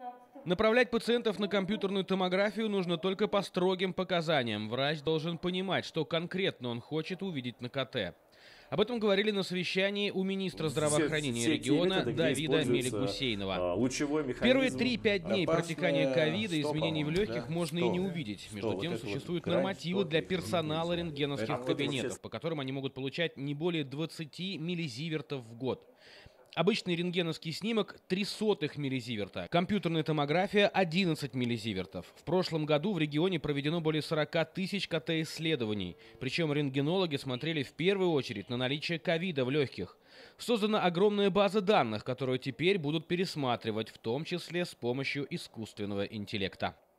Направлять пациентов на компьютерную томографию нужно только по строгим показаниям. Врач должен понимать, что конкретно он хочет увидеть на КТ. Об этом говорили на совещании у министра здравоохранения Все те региона методы, где Давида используется Меликгусейнова. лучевой Первые механизм, 3-5 дней протекания ковида что, изменений в по-моему, легких да? можно и 100, не увидеть. 100, Между вот тем, это вот существуют край, нормативы 100, для персонала рентгеновских это вот все. кабинетов, по которым они могут получать не более 20 миллизивертов в год. Обычный рентгеновский снимок – 0,03 миллизиверта, компьютерная томография – 11 миллизивертов. В прошлом году в регионе проведено более 40 тысяч КТ-исследований, причем рентгенологи смотрели в первую очередь на наличие ковида в легких. Создана огромная база данных, которую теперь будут пересматривать, в том числе с помощью искусственного интеллекта.